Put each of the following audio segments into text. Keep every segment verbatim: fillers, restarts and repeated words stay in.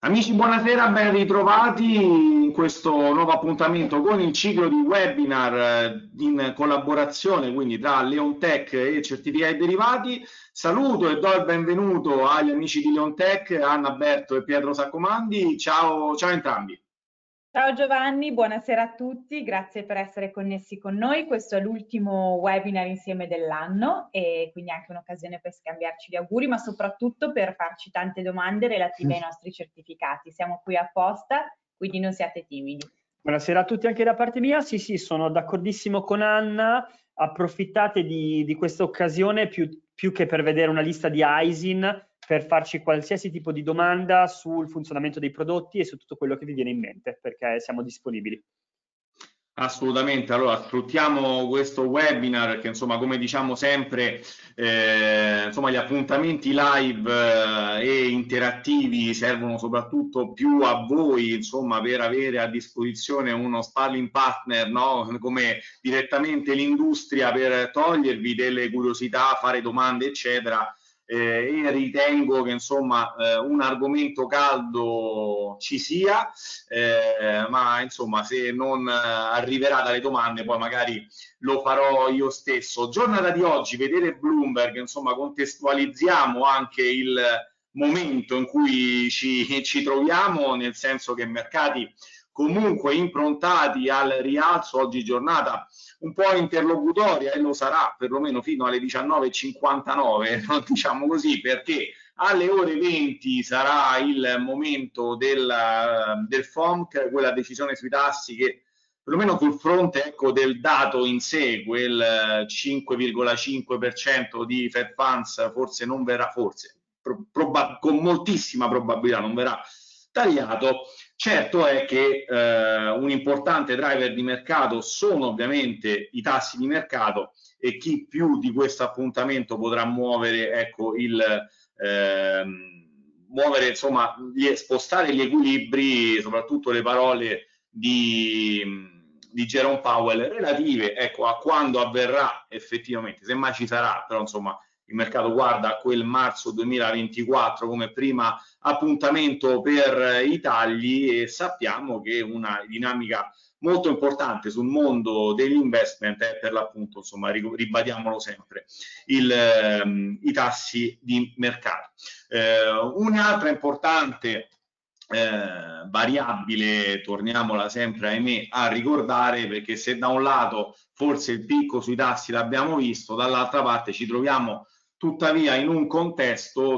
Amici, buonasera, ben ritrovati in questo nuovo appuntamento con il ciclo di webinar eh, in collaborazione quindi tra Leontech e Certificati Derivati. Saluto e do il benvenuto agli amici di Leontech, Anna Berto e Pietro Saccomandi. Ciao, ciao a entrambi. Ciao Giovanni, buonasera a tutti, grazie per essere connessi con noi. Questo è l'ultimo webinar insieme dell'anno e quindi anche un'occasione per scambiarci gli auguri, ma soprattutto per farci tante domande relative ai nostri certificati. Siamo qui apposta, quindi non siate timidi. Buonasera a tutti anche da parte mia. Sì, sì, sono d'accordissimo con Anna. Approfittate di, di questa occasione più, più che per vedere una lista di I S I N, per farci qualsiasi tipo di domanda sul funzionamento dei prodotti e su tutto quello che vi viene in mente, perché siamo disponibili. Assolutamente, allora sfruttiamo questo webinar che insomma come diciamo sempre eh, insomma gli appuntamenti live eh, e interattivi servono soprattutto più a voi insomma per avere a disposizione uno sparring partner, no? Come direttamente l'industria per togliervi delle curiosità, fare domande eccetera. Eh, e ritengo che insomma eh, un argomento caldo ci sia, eh, ma insomma se non eh, arriverà dalle domande poi magari lo farò io stesso. Giornata di oggi, vedere Bloomberg, insomma contestualizziamo anche il momento in cui ci, ci troviamo, nel senso che mercati comunque improntati al rialzo, oggi giornata un po' interlocutoria e lo sarà perlomeno fino alle diciannove e cinquantanove, diciamo così, perché alle ore venti sarà il momento del, del F O M C, quella decisione sui tassi che perlomeno sul fronte ecco, del dato in sé, quel cinque virgola cinque per cento di Fed Funds forse non verrà, forse, con moltissima probabilità non verrà tagliato. Certo è che eh, un importante driver di mercato sono ovviamente i tassi di mercato e chi più di questo appuntamento potrà muovere, ecco, il, ehm, muovere, insomma, gli, spostare gli equilibri, soprattutto le parole di, di Jerome Powell relative, ecco, a quando avverrà effettivamente, semmai ci sarà, però insomma il mercato guarda a quel marzo duemilaventiquattro come prima appuntamento per i tagli e sappiamo che una dinamica molto importante sul mondo degli investment è per l'appunto, insomma, ribadiamolo sempre, il, ehm, i tassi di mercato. Eh, un'altra importante eh, variabile, torniamola sempre ahimè a ricordare, perché se da un lato forse il picco sui tassi l'abbiamo visto, dall'altra parte ci troviamo tuttavia in un contesto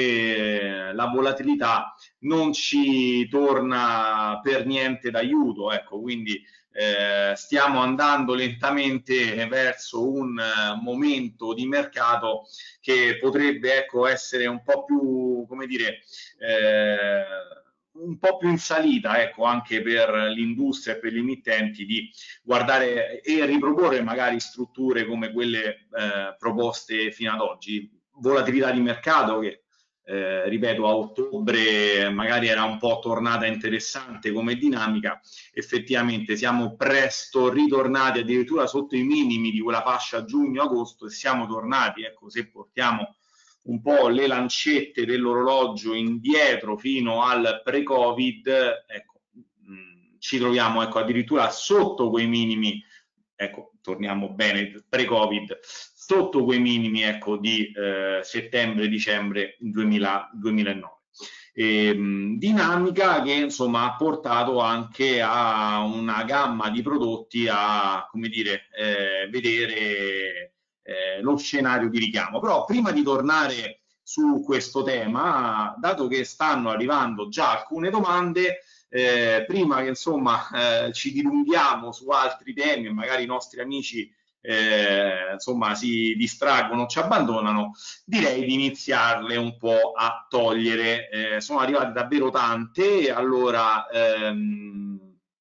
dove la volatilità non ci torna per niente d'aiuto, ecco, quindi eh, stiamo andando lentamente verso un uh, momento di mercato che potrebbe ecco, essere un po' più, come dire, eh, un po' più in salita, ecco, anche per l'industria e per gli emittenti di guardare e riproporre magari strutture come quelle eh, proposte fino ad oggi. Volatilità di mercato che, eh, ripeto, a ottobre magari era un po' tornata interessante come dinamica, effettivamente siamo presto ritornati addirittura sotto i minimi di quella fascia giugno-agosto e siamo tornati, ecco, se portiamo un po' le lancette dell'orologio indietro fino al pre-Covid, ecco, mh, ci troviamo ecco, addirittura sotto quei minimi, ecco, torniamo bene, pre-Covid, sotto quei minimi ecco, di eh, settembre-dicembre duemilanove. E, mh, dinamica che insomma ha portato anche a una gamma di prodotti a, come dire, eh, vedere Eh, lo scenario di richiamo. Però prima di tornare su questo tema, dato che stanno arrivando già alcune domande, eh, prima che insomma eh, ci dilunghiamo su altri temi e magari i nostri amici eh, insomma si distraggono, ci abbandonano, direi di iniziarle un po' a togliere. Eh, sono arrivate davvero tante, allora ehm,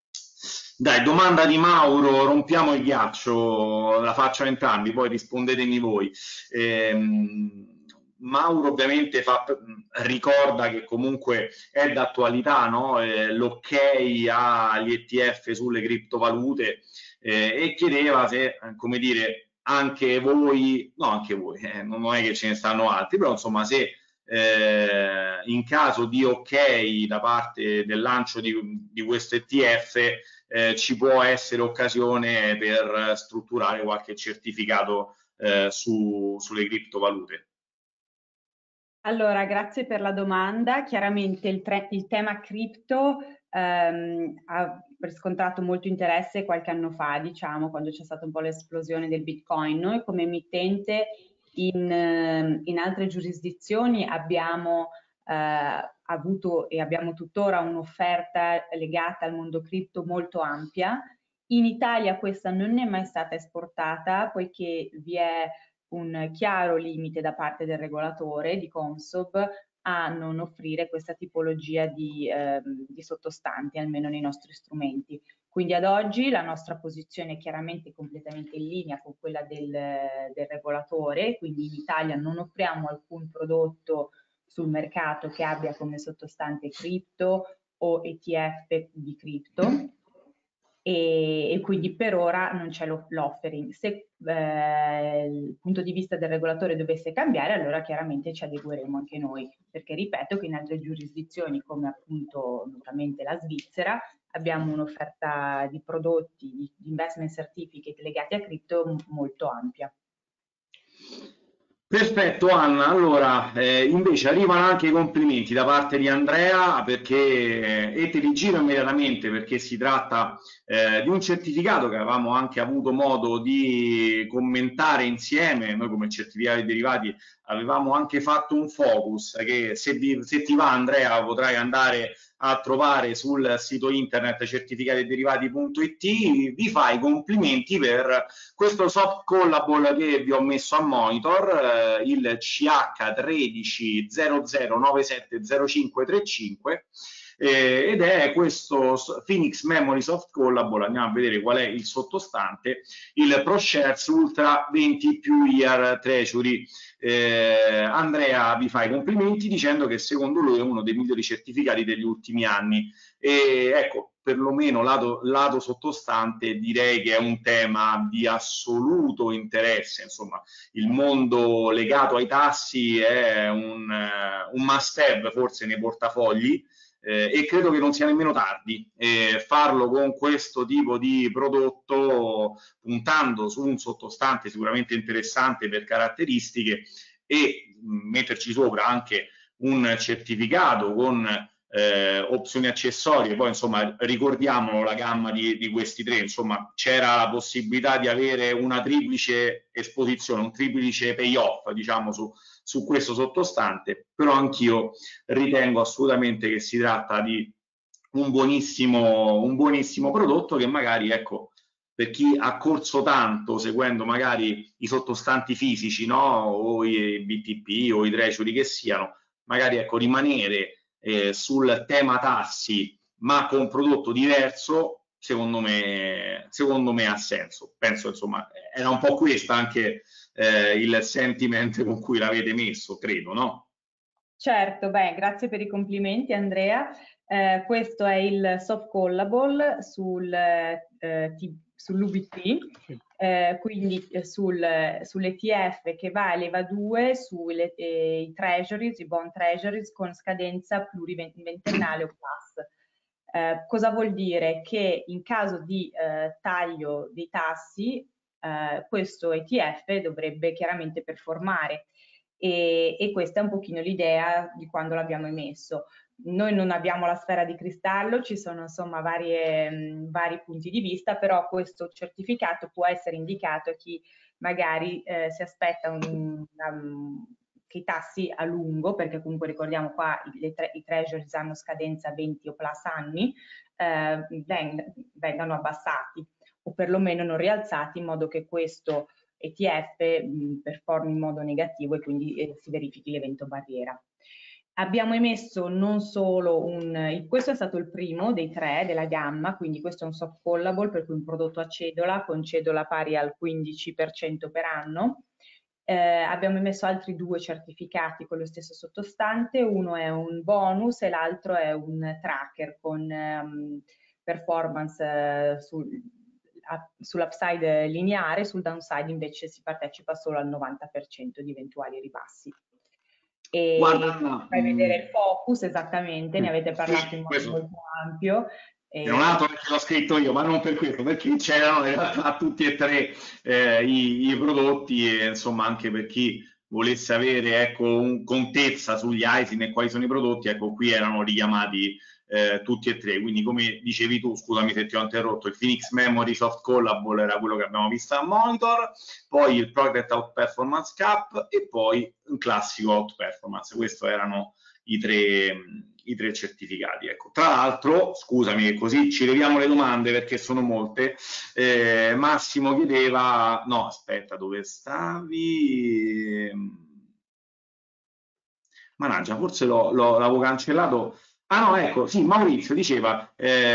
dai, domanda di Mauro, rompiamo il ghiaccio, la faccio a entrambi, poi rispondetemi voi. Ehm, Mauro ovviamente fa, ricorda che comunque è d'attualità, no? eh, l'ok agli E T F sulle criptovalute eh, e chiedeva se, come dire, anche voi, no anche voi, eh, non è che ce ne stanno altri, però insomma se eh, in caso di ok da parte del lancio di, di questo E T F, eh, ci può essere occasione per strutturare qualche certificato eh, su, sulle criptovalute. Allora, grazie per la domanda. Chiaramente il, il tema cripto ehm, ha riscontrato molto interesse qualche anno fa, diciamo, quando c'è stata un po' l'esplosione del Bitcoin. Noi come emittente in, in altre giurisdizioni abbiamo eh, avuto e abbiamo tuttora un'offerta legata al mondo cripto molto ampia. In Italia questa non è mai stata esportata poiché vi è un chiaro limite da parte del regolatore di Consob a non offrire questa tipologia di, eh, di sottostanti, almeno nei nostri strumenti. Quindi ad oggi la nostra posizione è chiaramente completamente in linea con quella del, del regolatore, quindi in Italia non offriamo alcun prodotto sul mercato che abbia come sottostante cripto o E T F di cripto. E, e quindi per ora non c'è l'offering. Se eh, il punto di vista del regolatore dovesse cambiare, allora chiaramente ci adegueremo anche noi, perché ripeto che in altre giurisdizioni, come appunto notoriamente la Svizzera, abbiamo un'offerta di prodotti, di investment certificate legati a cripto molto ampia. Perfetto Anna, allora eh, invece arrivano anche i complimenti da parte di Andrea perché, e te li giro immediatamente perché si tratta eh, di un certificato che avevamo anche avuto modo di commentare insieme. Noi come certificati derivati avevamo anche fatto un focus che se, vi, se ti va Andrea potrai andare a trovare sul sito internet certificati derivati punto it. Vi fa i complimenti per questo soft callable che vi ho messo a monitor, eh, il C H tredici zero zero nove sette zero cinque tre cinque, eh, ed è questo Phoenix Memory Soft Callable. Andiamo a vedere qual è il sottostante, il ProShares Ultra venti più Year Treasury. Eh, Andrea vi fa i complimenti dicendo che secondo lui è uno dei migliori certificati degli ultimi anni, e ecco, perlomeno lato, lato sottostante direi che è un tema di assoluto interesse. Insomma, il mondo legato ai tassi è un, un must have forse nei portafogli, eh, e credo che non sia nemmeno tardi eh, farlo con questo tipo di prodotto, puntando su un sottostante sicuramente interessante per caratteristiche, e mh, metterci sopra anche un certificato con eh, opzioni accessorie. Poi insomma ricordiamo la gamma di, di questi tre, insomma c'era la possibilità di avere una triplice esposizione, un triplice payoff diciamo su, su questo sottostante, però anch'io ritengo assolutamente che si tratta di un buonissimo, un buonissimo prodotto che magari, ecco, per chi ha corso tanto seguendo magari i sottostanti fisici, no? O i B T P o i treasury che siano, magari ecco, rimanere eh, sul tema tassi ma con un prodotto diverso, secondo me, secondo me ha senso. Penso insomma era un po' questo anche eh, il sentiment con cui l'avete messo, credo, no? Certo, beh, grazie per i complimenti Andrea. Eh, questo è il soft callable sul, eh, sull'U B T, eh, quindi eh, sul, sull'E T F che va a leva due sui eh, treasuries, i bond treasuries con scadenza pluriventennale o plus. Eh, cosa vuol dire? Che in caso di eh, taglio dei tassi, eh, questo E T F dovrebbe chiaramente performare. E, e questa è un pochino l'idea di quando l'abbiamo emesso. Noi non abbiamo la sfera di cristallo, ci sono insomma varie, mh, vari punti di vista, però questo certificato può essere indicato a chi magari eh, si aspetta un, um, che i tassi a lungo, perché comunque ricordiamo qua le tre, i treasuries hanno scadenza venti o plus anni, eh, veng vengano abbassati o perlomeno non rialzati in modo che questo E T F mh, performi in modo negativo e quindi eh, si verifichi l'evento barriera. Abbiamo emesso non solo un, questo è stato il primo dei tre della gamma, quindi questo è un soft callable, per cui un prodotto a cedola, con cedola pari al quindici per cento per anno. Eh, abbiamo emesso altri due certificati con lo stesso sottostante, uno è un bonus e l'altro è un tracker con um, performance uh, sul, sull'upside lineare, sul downside invece si partecipa solo al novanta per cento di eventuali ribassi. e Guarda, fai vedere il mh, focus, esattamente, ne avete parlato sì, in modo questo molto ampio. è un altro perché l'ho scritto io, ma non per questo, perché c'erano in realtà tutti e tre eh, i, i prodotti e insomma anche per chi volesse avere ecco, un, contezza sugli ISIN e quali sono i prodotti, ecco qui erano richiamati eh, tutti e tre, quindi come dicevi tu, scusami se ti ho interrotto, il Phoenix Memory Soft Callable era quello che abbiamo visto a Monitor, poi il Progress Out Performance Cap e poi un classico Out Performance, questi erano i tre, i tre certificati. Ecco. Tra l'altro, scusami, così ci leviamo le domande perché sono molte, eh, Massimo chiedeva, no aspetta, dove stavi? Mannaggia, forse l'avevo cancellato. Ah no, ecco, sì, Maurizio diceva,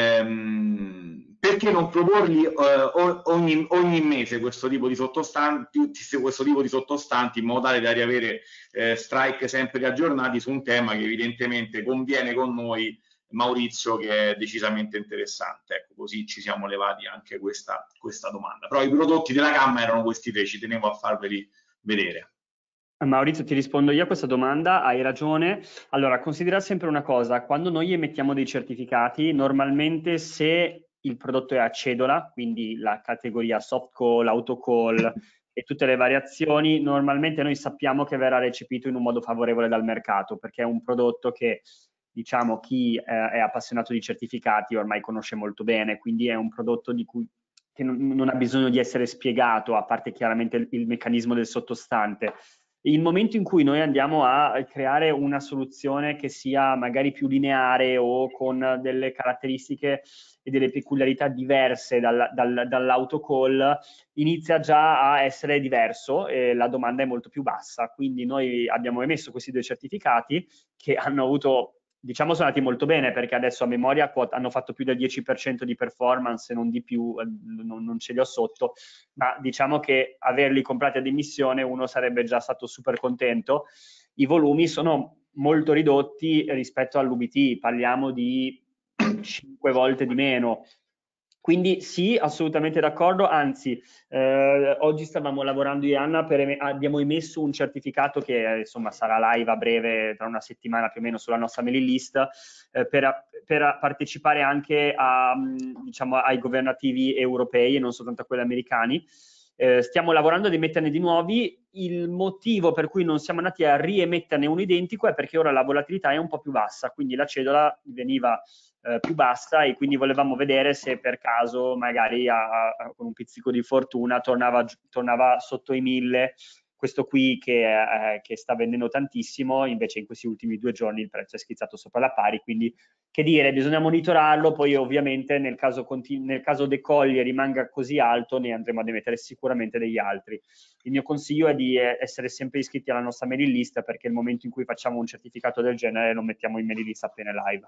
ehm, perché non proporgli eh, ogni, ogni mese questo tipo di sottostanti, questo tipo di sottostanti in modo tale da riavere eh, strike sempre aggiornati su un tema che evidentemente conviene con noi, Maurizio, che è decisamente interessante. Ecco, così ci siamo levati anche questa, questa domanda. Però i prodotti della gamma erano questi tre, ci tenevo a farveli vedere. Maurizio, ti rispondo io a questa domanda, hai ragione. Allora, considera sempre una cosa, quando noi emettiamo dei certificati, normalmente se il prodotto è a cedola, quindi la categoria soft call, auto call e tutte le variazioni, normalmente noi sappiamo che verrà recepito in un modo favorevole dal mercato, perché è un prodotto che, diciamo, chi eh, è appassionato di certificati ormai conosce molto bene, quindi è un prodotto di cui che non, non ha bisogno di essere spiegato, a parte chiaramente il, il meccanismo del sottostante. Il momento in cui noi andiamo a creare una soluzione che sia magari più lineare o con delle caratteristiche e delle peculiarità diverse dal, dal, dall'autocall, inizia già a essere diverso e la domanda è molto più bassa. Quindi noi abbiamo emesso questi due certificati che hanno avuto, diciamo, sono andati molto bene, perché adesso a memoria hanno fatto più del dieci per cento di performance e non di più, non, non ce li ho sotto, ma diciamo che averli comprati ad emissione uno sarebbe già stato super contento. I volumi sono molto ridotti rispetto all'U B T, parliamo di cinque volte di meno. Quindi sì, assolutamente d'accordo, anzi eh, oggi stavamo lavorando io e Anna, per, abbiamo emesso un certificato che insomma sarà live a breve, tra una settimana più o meno, sulla nostra mailing list, eh, per, per partecipare anche a, diciamo, ai governativi europei e non soltanto a quelli americani. Eh, stiamo lavorando ad emetterne di nuovi. Il motivo per cui non siamo andati a riemetterne uno identico è perché ora la volatilità è un po' più bassa, quindi la cedola veniva eh, più bassa e quindi volevamo vedere se per caso magari a, a, con un pizzico di fortuna tornava, tornava sotto i mille, questo qui che, eh, che sta vendendo tantissimo, invece in questi ultimi due giorni il prezzo è schizzato sopra la pari, quindi che dire, bisogna monitorarlo, poi ovviamente nel caso, nel caso decolli e rimanga così alto ne andremo ad emettere sicuramente degli altri. Il mio consiglio è di essere sempre iscritti alla nostra mailing list, perché il momento in cui facciamo un certificato del genere lo mettiamo in mailing list appena live.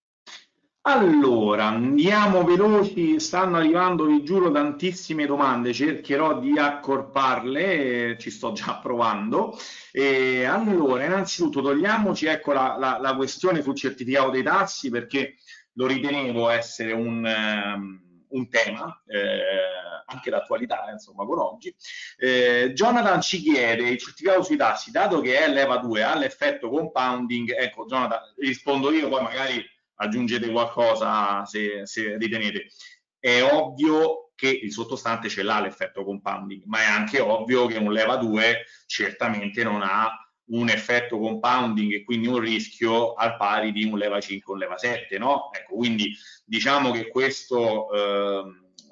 Allora, andiamo veloci, stanno arrivando, vi giuro, tantissime domande, cercherò di accorparle, ci sto già provando. E allora, innanzitutto togliamoci ecco, la, la, la questione sul certificato dei tassi, perché lo ritenevo essere un, um, un tema, eh, anche d'attualità, insomma, con oggi. Eh, Jonathan ci chiede, il certificato sui tassi, dato che è l'E V A due, ha l'effetto compounding, ecco Jonathan, rispondo io, poi magari aggiungete qualcosa se, se ritenete. È ovvio che il sottostante ce l'ha l'effetto compounding, ma è anche ovvio che un leva due certamente non ha un effetto compounding e quindi un rischio al pari di un leva cinque o un leva sette, no? Ecco, quindi diciamo che questo eh,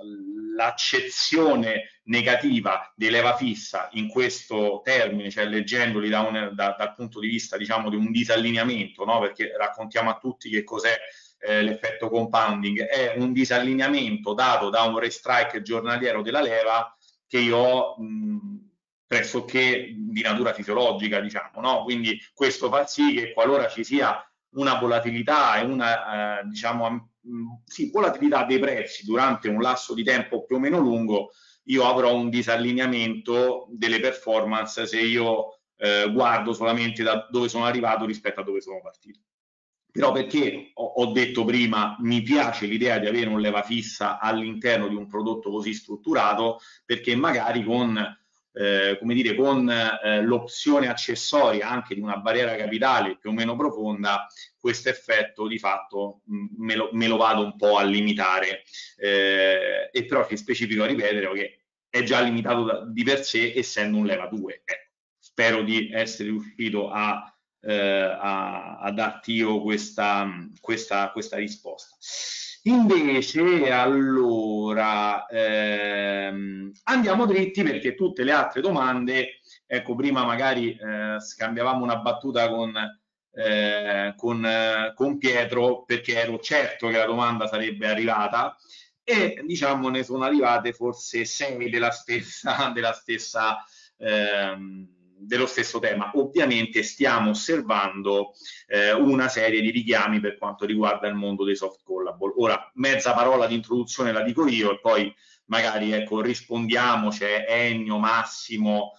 l'accezione negativa di leva fissa in questo termine, cioè leggendoli da un, da, dal punto di vista diciamo di un disallineamento, no? Perché raccontiamo a tutti che cos'è eh, l'effetto compounding, è un disallineamento dato da un restrike giornaliero della leva che io ho mh, pressoché di natura fisiologica, diciamo, no? Quindi questo fa sì che qualora ci sia una volatilità e una eh, diciamo sì, volatilità dei prezzi durante un lasso di tempo più o meno lungo, io avrò un disallineamento delle performance se io eh, guardo solamente da dove sono arrivato rispetto a dove sono partito. Però perché ho, ho detto prima, mi piace l'idea di avere un leva fissa all'interno di un prodotto così strutturato, perché magari con eh, come dire, con eh, l'opzione accessoria anche di una barriera capitale più o meno profonda, questo effetto di fatto mh, me, lo, me lo vado un po' a limitare, eh, e però ci specifico a ripetere che è già limitato da, di per sé essendo un leva due. Ecco, spero di essere riuscito a Eh, a, a darti io questa, questa, questa risposta. Invece, allora, ehm, andiamo dritti perché tutte le altre domande, ecco, prima magari eh, scambiavamo una battuta con, eh, con, eh, con Pietro perché ero certo che la domanda sarebbe arrivata e diciamo ne sono arrivate forse sei della stessa, della stessa ehm, dello stesso tema. Ovviamente stiamo osservando eh, una serie di richiami per quanto riguarda il mondo dei soft callable. Ora, mezza parola di introduzione la dico io e poi magari ecco, rispondiamo, c'è Ennio, Massimo,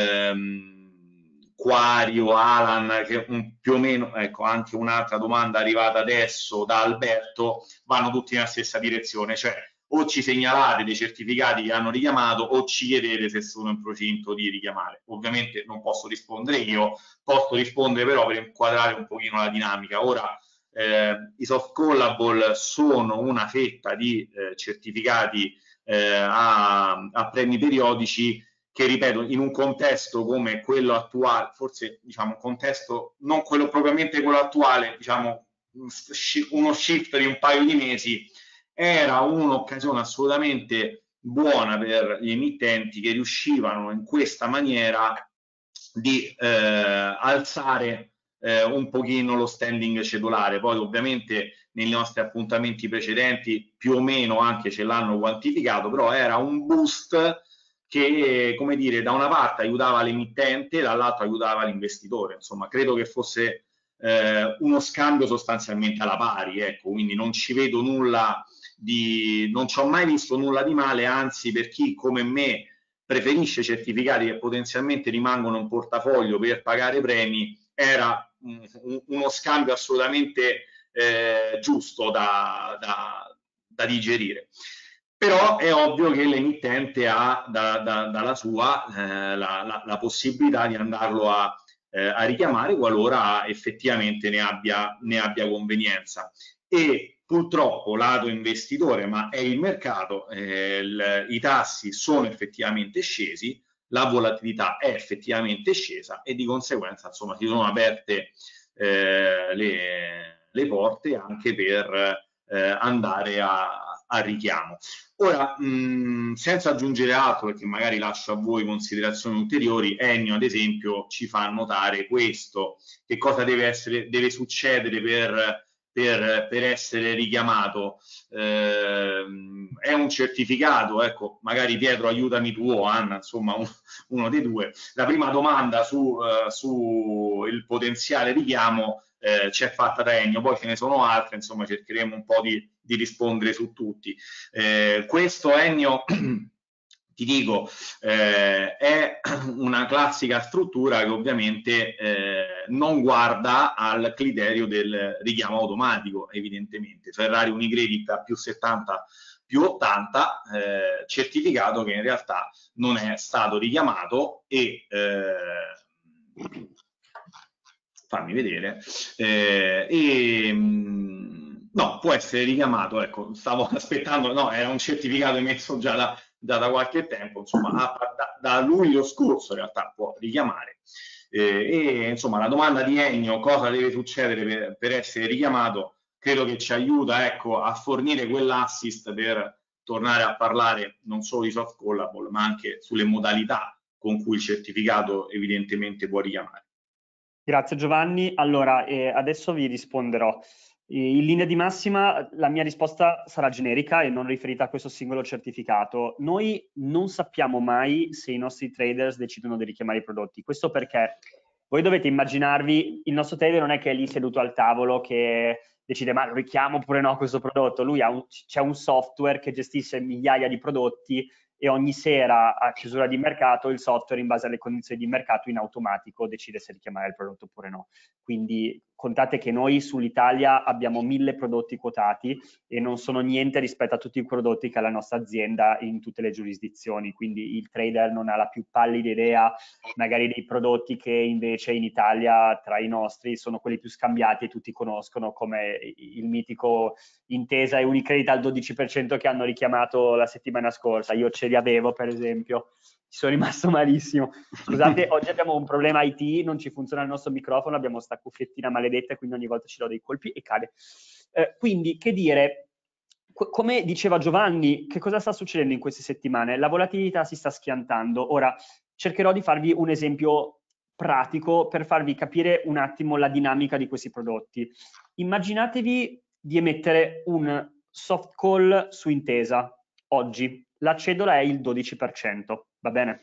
ehm, Quario, Alan, che un, più o meno, ecco, anche un'altra domanda arrivata adesso da Alberto, vanno tutti nella stessa direzione, cioè o ci segnalate dei certificati che hanno richiamato o ci chiedete se sono in procinto di richiamare. Ovviamente non posso rispondere io, posso rispondere però per inquadrare un pochino la dinamica. Ora, eh, i soft callable sono una fetta di eh, certificati eh, a, a premi periodici che, ripeto, in un contesto come quello attuale, forse diciamo un contesto non quello propriamente quello attuale, diciamo uno shift di un paio di mesi, era un'occasione assolutamente buona per gli emittenti che riuscivano in questa maniera di eh, alzare eh, un pochino lo standing cedolare. Poi ovviamente nei nostri appuntamenti precedenti più o meno anche ce l'hanno quantificato, però era un boost che, come dire, da una parte aiutava l'emittente, dall'altra aiutava l'investitore. Insomma, credo che fosse eh, uno scambio sostanzialmente alla pari, ecco, quindi non ci vedo nulla di, non ci ho mai visto nulla di male, anzi per chi come me preferisce certificati che potenzialmente rimangono in portafoglio per pagare premi, era un, uno scambio assolutamente eh, giusto da, da, da digerire. Però è ovvio che l'emittente ha da, da, dalla sua eh, la, la, la possibilità di andarlo a, eh, a richiamare qualora effettivamente ne abbia, ne abbia convenienza. E purtroppo lato investitore, ma è il mercato, eh, il, i tassi sono effettivamente scesi, la volatilità è effettivamente scesa e di conseguenza insomma si sono aperte eh, le, le porte anche per eh, andare a, a richiamo. Ora, mh, senza aggiungere altro, perché magari lascio a voi considerazioni ulteriori, Ennio ad esempio ci fa notare questo, che cosa deve, essere, deve succedere per Per, per essere richiamato. Eh, è un certificato, ecco, magari Pietro aiutami tu o Anna, insomma un, uno dei due. La prima domanda su, uh, su il potenziale richiamo eh, c'è fatta da Ennio, poi ce ne sono altre, insomma cercheremo un po' di, di rispondere su tutti. Eh, questo Ennio ti dico, eh, è una classica struttura che ovviamente eh, non guarda al criterio del richiamo automatico, evidentemente. Ferrari Unicredit a più settanta, più ottanta, eh, certificato che in realtà non è stato richiamato e... Eh, fammi vedere, eh, e... no, può essere richiamato, ecco, stavo aspettando, no, era un certificato emesso già da... da, da qualche tempo, insomma, da, da luglio scorso in realtà può richiamare. Eh, e insomma la domanda di Ennio, cosa deve succedere per, per essere richiamato, credo che ci aiuta ecco, a fornire quell'assist per tornare a parlare non solo di soft callable, ma anche sulle modalità con cui il certificato evidentemente può richiamare. Grazie Giovanni. Allora, eh, adesso vi risponderò. In linea di massima la mia risposta sarà generica e non riferita a questo singolo certificato. Noi non sappiamo mai se i nostri traders decidono di richiamare i prodotti. Questo perché voi dovete immaginarvi, il nostro trader non è che è lì seduto al tavolo che decide ma richiamo oppure no questo prodotto. Lui ha un, c'è un software che gestisce migliaia di prodotti e ogni sera a chiusura di mercato il software, in base alle condizioni di mercato, in automatico decide se richiamare il prodotto oppure no. Quindi contate che noi sull'Italia abbiamo mille prodotti quotati e non sono niente rispetto a tutti i prodotti che ha la nostra azienda in tutte le giurisdizioni, quindi il trader non ha la più pallida idea magari dei prodotti che invece in Italia tra i nostri sono quelli più scambiati e tutti conoscono, come il mitico Intesa e Unicredit al dodici per cento che hanno richiamato la settimana scorsa. Io ce li avevo, per esempio, ci sono rimasto malissimo. Scusate, oggi abbiamo un problema I T, non ci funziona il nostro microfono, abbiamo sta cuffiettina maledetta e quindi ogni volta ci do dei colpi e cade. Eh, quindi, che dire, come diceva Giovanni, che cosa sta succedendo in queste settimane? La volatilità si sta schiantando. Ora, cercherò di farvi un esempio pratico per farvi capire un attimo la dinamica di questi prodotti. Immaginatevi di emettere un soft call su Intesa oggi. La cedola è il dodici per cento, va bene?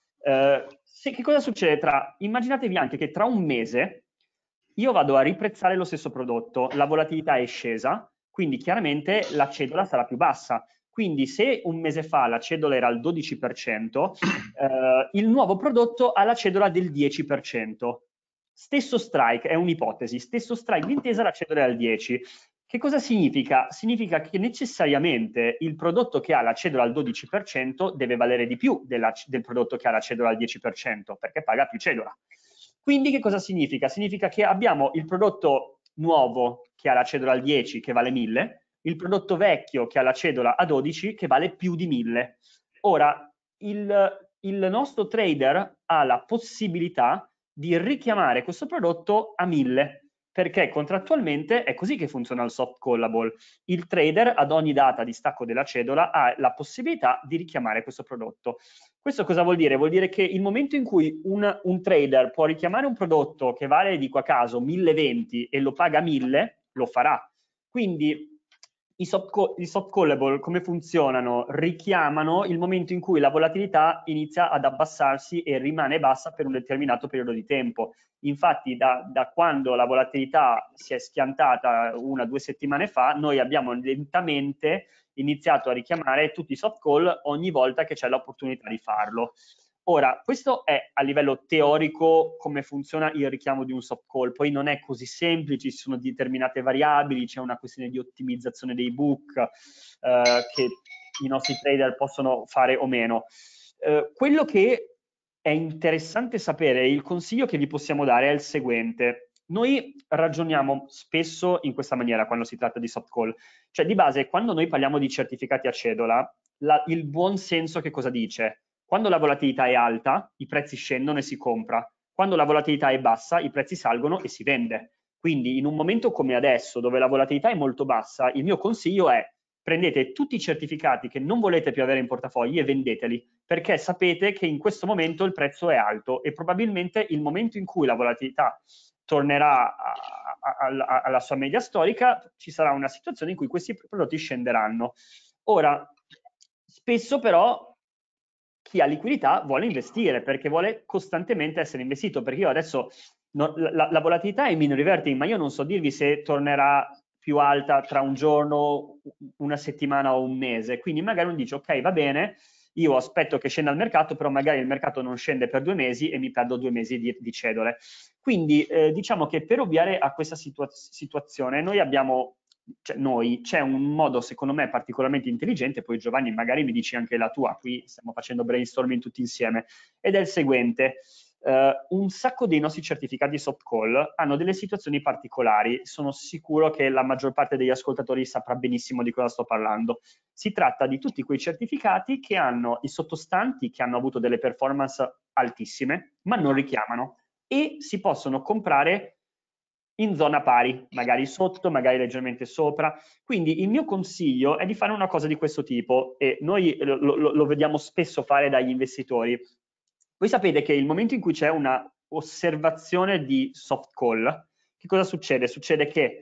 Eh, se, che cosa succede tra... Immaginatevi anche che tra un mese io vado a riprezzare lo stesso prodotto, la volatilità è scesa, quindi chiaramente la cedola sarà più bassa. Quindi se un mese fa la cedola era al dodici per cento, eh, il nuovo prodotto ha la cedola del dieci per cento. Stesso strike, è un'ipotesi, stesso strike di Intesa, la cedola è al dieci per cento. Che cosa significa? Significa che necessariamente il prodotto che ha la cedola al dodici per cento deve valere di più della, del prodotto che ha la cedola al dieci per cento, perché paga più cedola. Quindi che cosa significa? Significa che abbiamo il prodotto nuovo che ha la cedola al dieci che vale mille, il prodotto vecchio che ha la cedola a dodici che vale più di mille. Ora, il, il nostro trader ha la possibilità di richiamare questo prodotto a mille, perché contrattualmente è così che funziona il soft callable. Il trader ad ogni data di stacco della cedola ha la possibilità di richiamare questo prodotto. Questo cosa vuol dire? Vuol dire che il momento in cui un, un trader può richiamare un prodotto che vale, dico a caso, mille venti e lo paga mille, lo farà. Quindi i soft, call, i soft callable come funzionano? Richiamano il momento in cui la volatilità inizia ad abbassarsi e rimane bassa per un determinato periodo di tempo. Infatti da, da quando la volatilità si è schiantata una o due settimane fa, noi abbiamo lentamente iniziato a richiamare tutti i soft call ogni volta che c'è l'opportunità di farlo. Ora, questo è a livello teorico come funziona il richiamo di un soft call, poi non è così semplice, ci sono determinate variabili, c'è una questione di ottimizzazione dei book eh, che i nostri trader possono fare o meno. Eh, quello che è interessante sapere, il consiglio che vi possiamo dare è il seguente. Noi ragioniamo spesso in questa maniera quando si tratta di soft call, cioè di base quando noi parliamo di certificati a cedola, la, il buon senso che cosa dice? Quando la volatilità è alta, i prezzi scendono e si compra. Quando la volatilità è bassa, i prezzi salgono e si vende. Quindi in un momento come adesso, dove la volatilità è molto bassa, il mio consiglio è prendete tutti i certificati che non volete più avere in portafogli e vendeteli, perché sapete che in questo momento il prezzo è alto e probabilmente il momento in cui la volatilità tornerà a, a, a, alla sua media storica, ci sarà una situazione in cui questi prodotti scenderanno. Ora, spesso però chi ha liquidità vuole investire perché vuole costantemente essere investito, perché io adesso no, la, la volatilità è meno reverting, ma io non so dirvi se tornerà più alta tra un giorno, una settimana o un mese, quindi magari uno dice ok, va bene, io aspetto che scenda il mercato, però magari il mercato non scende per due mesi e mi perdo due mesi di, di cedole. Quindi eh, diciamo che per ovviare a questa situa- situazione noi abbiamo Cioè, noi c'è un modo secondo me particolarmente intelligente, poi Giovanni magari mi dici anche la tua, qui stiamo facendo brainstorming tutti insieme, ed è il seguente: uh, un sacco dei nostri certificati soft call hanno delle situazioni particolari, sono sicuro che la maggior parte degli ascoltatori saprà benissimo di cosa sto parlando. Si tratta di tutti quei certificati che hanno i sottostanti che hanno avuto delle performance altissime ma non richiamano e si possono comprare in zona pari, magari sotto, magari leggermente sopra. Quindi il mio consiglio è di fare una cosa di questo tipo e noi lo, lo, lo vediamo spesso fare dagli investitori. Voi sapete che il momento in cui c'è una osservazione di soft call, che cosa succede? Succede che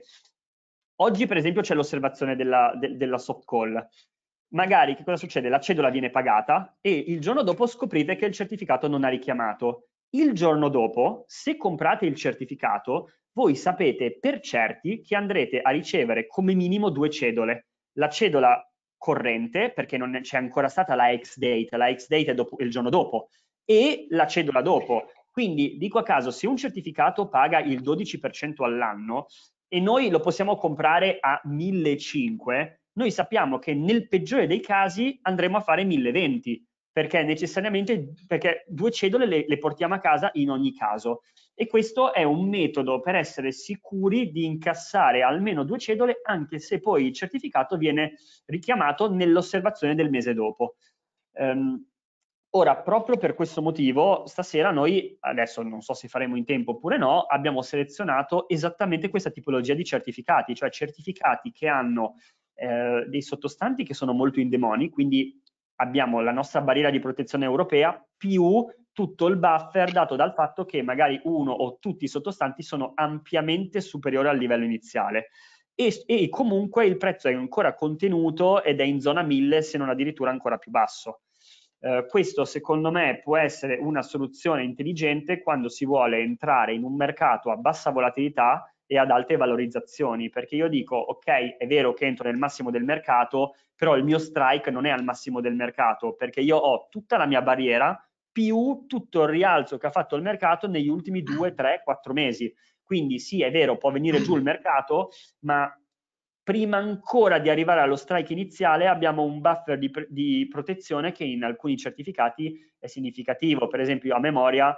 oggi per esempio c'è l'osservazione della, de, della soft call. Magari che cosa succede? La cedola viene pagata e il giorno dopo scoprite che il certificato non ha richiamato. Il giorno dopo, se comprate il certificato, voi sapete per certi che andrete a ricevere come minimo due cedole. La cedola corrente, perché non c'è ancora stata la ex-date, la ex-date è dopo, il giorno dopo, e la cedola dopo. Quindi, dico a caso, se un certificato paga il dodici per cento all'anno e noi lo possiamo comprare a millecinquecento, noi sappiamo che nel peggiore dei casi andremo a fare milleventi, perché necessariamente perché due cedole le, le portiamo a casa in ogni caso. E questo è un metodo per essere sicuri di incassare almeno due cedole, anche se poi il certificato viene richiamato nell'osservazione del mese dopo. Um, ora, proprio per questo motivo, stasera noi, adesso non so se faremo in tempo oppure no, abbiamo selezionato esattamente questa tipologia di certificati, cioè certificati che hanno eh, dei sottostanti che sono molto endemonici, quindi abbiamo la nostra barriera di protezione europea più tutto il buffer dato dal fatto che magari uno o tutti i sottostanti sono ampiamente superiori al livello iniziale. E, e comunque il prezzo è ancora contenuto ed è in zona mille, se non addirittura ancora più basso. Uh, questo secondo me può essere una soluzione intelligente quando si vuole entrare in un mercato a bassa volatilità e ad alte valorizzazioni, perché io dico ok, è vero che entro nel massimo del mercato, però il mio strike non è al massimo del mercato, perché io ho tutta la mia barriera più tutto il rialzo che ha fatto il mercato negli ultimi due, tre, quattro mesi. Quindi sì, è vero, può venire giù il mercato, ma prima ancora di arrivare allo strike iniziale abbiamo un buffer di, di protezione che in alcuni certificati è significativo. Per esempio, a memoria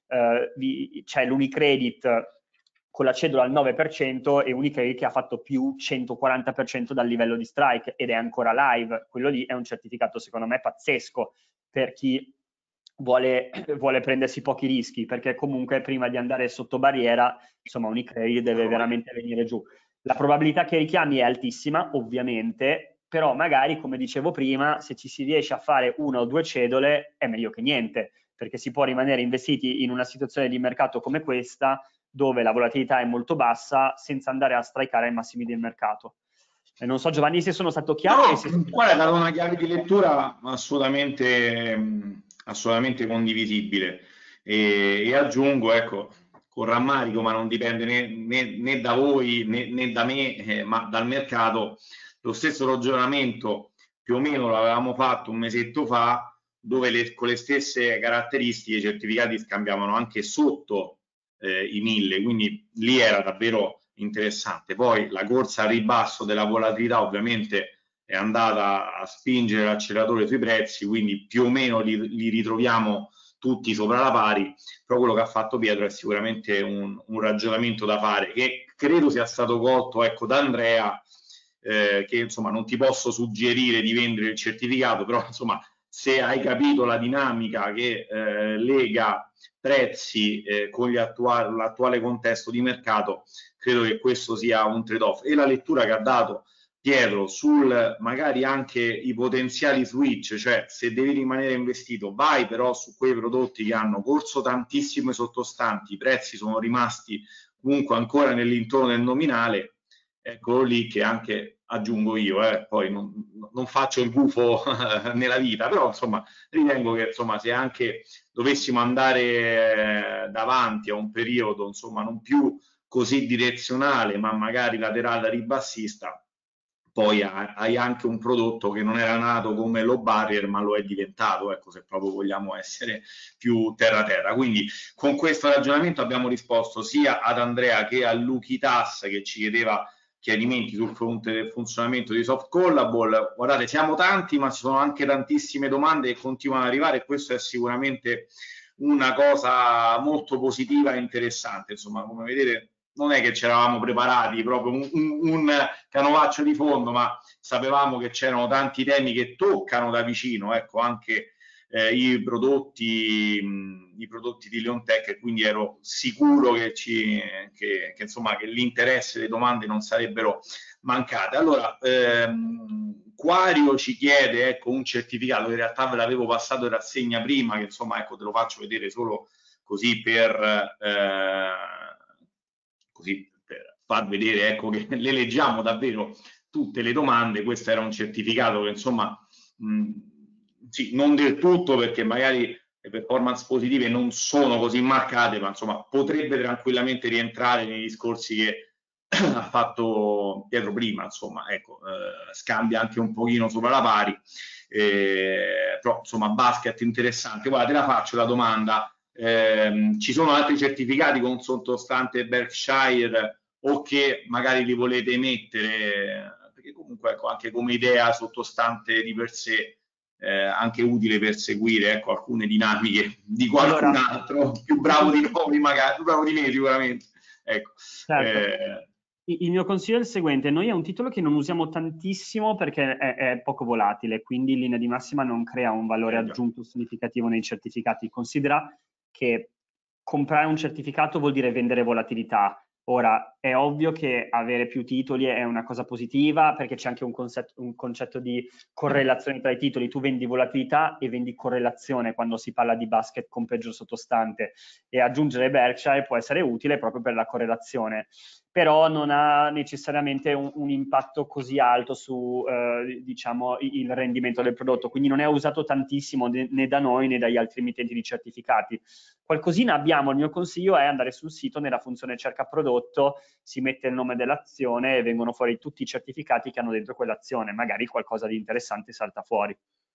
eh, c'è l'Unicredit con la cedola al nove per cento e Unicredit che ha fatto più centoquaranta per cento dal livello di strike ed è ancora live. Quello lì è un certificato secondo me pazzesco per chi vuole, vuole prendersi pochi rischi, perché comunque prima di andare sotto barriera, insomma, Unicredit deve veramente venire giù. La probabilità che richiami è altissima, ovviamente, però magari, come dicevo prima, se ci si riesce a fare una o due cedole è meglio che niente, perché si può rimanere investiti in una situazione di mercato come questa, dove la volatilità è molto bassa, senza andare a strikeare ai massimi del mercato. E non so, Giovanni, se sono stato chiaro. No, e se qua hai dato una chiave di lettura assolutamente, assolutamente condivisibile. E, e aggiungo, ecco, con rammarico, ma non dipende né, né, né da voi né, né da me, eh, ma dal mercato, lo stesso ragionamento più o meno l'avevamo fatto un mesetto fa, dove le, con le stesse caratteristiche i certificati scambiavano anche sotto eh, i mille, quindi lì era davvero interessante. Poi la corsa al ribasso della volatilità ovviamente è andata a spingere l'acceleratore sui prezzi, quindi più o meno li, li ritroviamo tutti sopra la pari, però quello che ha fatto Pietro è sicuramente un, un ragionamento da fare che credo sia stato colto, ecco, da Andrea, eh, che insomma non ti posso suggerire di vendere il certificato, però insomma se hai capito la dinamica che eh, lega prezzi eh, con l'attuale contesto di mercato, credo che questo sia un trade-off. E la lettura che ha dato Pietro sul magari anche i potenziali switch, cioè se devi rimanere investito vai però su quei prodotti che hanno corso tantissimo i sottostanti, i prezzi sono rimasti comunque ancora nell'intorno del nominale, eccolo lì che anche aggiungo io, eh, poi non, non faccio il gufo nella vita, però insomma ritengo che insomma se anche dovessimo andare eh, davanti a un periodo insomma non più così direzionale ma magari laterale ribassista, poi hai anche un prodotto che non era nato come low barrier ma lo è diventato, ecco, se proprio vogliamo essere più terra terra. Quindi con questo ragionamento abbiamo risposto sia ad Andrea che a Luchitas che ci chiedeva chiarimenti sul fronte del funzionamento di Soft Callable. Guardate, siamo tanti ma ci sono anche tantissime domande che continuano ad arrivare e questo è sicuramente una cosa molto positiva e interessante. Insomma, come vedete non è che ci eravamo preparati proprio un, un, un canovaccio di fondo, ma sapevamo che c'erano tanti temi che toccano da vicino, ecco, anche eh, i prodotti mh, i prodotti di Leontech, e quindi ero sicuro che, ci, che, che, insomma, che l'interesse e le domande non sarebbero mancate. Allora, ehm, Quario ci chiede, ecco, un certificato, in realtà ve l'avevo passato in rassegna prima, che insomma, ecco, te lo faccio vedere solo così per... Eh, così per far vedere, ecco, che le leggiamo davvero tutte le domande. Questo era un certificato che insomma mh, sì, non del tutto, perché magari le performance positive non sono così marcate, ma insomma potrebbe tranquillamente rientrare nei discorsi che ha fatto Pietro prima, insomma, ecco, eh, scambia anche un pochino sopra la pari, eh, però insomma basket interessante. Guarda, te la faccio la domanda, eh, ci sono altri certificati con sottostante Berkshire o che magari li volete mettere, perché comunque ecco, anche come idea sottostante di per sé eh, anche utile per seguire ecco, alcune dinamiche di qualcun Allora, altro più bravo di noi magari, più bravo di me sicuramente. Ecco, certo. eh, Il mio consiglio è il seguente: noi è un titolo che non usiamo tantissimo perché è, è poco volatile, quindi in linea di massima non crea un valore eh, già. aggiunto significativo nei certificati. Considera che comprare un certificato vuol dire vendere volatilità. Ora, è ovvio che avere più titoli è una cosa positiva perché c'è anche un concetto, un concetto di correlazione tra i titoli. Tu vendi volatilità e vendi correlazione quando si parla di basket con peggio sottostante, e aggiungere Berkshire può essere utile proprio per la correlazione, però non ha necessariamente un, un impatto così alto su eh, diciamo, il rendimento del prodotto, quindi non è usato tantissimo né, né da noi né dagli altri emittenti di certificati. Qualcosina abbiamo. Il mio consiglio è andare sul sito, nella funzione cerca prodotto, si mette il nome dell'azione e vengono fuori tutti i certificati che hanno dentro quell'azione, magari qualcosa di interessante salta fuori.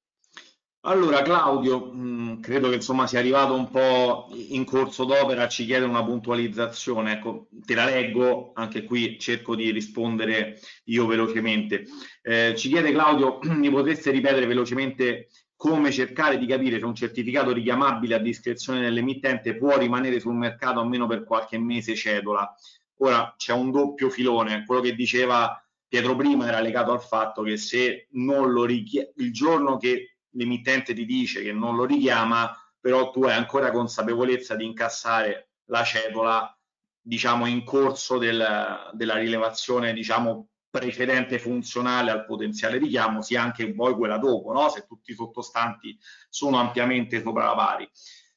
Allora Claudio, mh, credo che insomma sia arrivato un po' in corso d'opera, ci chiede una puntualizzazione, ecco, te la leggo, anche qui cerco di rispondere io velocemente. Eh, ci chiede Claudio, mi potreste ripetere velocemente come cercare di capire se un certificato richiamabile a discrezione dell'emittente può rimanere sul mercato almeno per qualche mese cedola? Ora c'è un doppio filone, quello che diceva Pietro prima era legato al fatto che se non lo richiede, il giorno che l'emittente ti dice che non lo richiama, però tu hai ancora consapevolezza di incassare la cedola, diciamo, in corso del, della rilevazione, diciamo, precedente funzionale al potenziale richiamo, sia anche poi quella dopo, no? Se tutti i sottostanti sono ampiamente sopra la pari.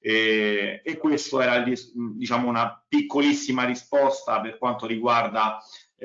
E, e questo era, diciamo, una piccolissima risposta per quanto riguarda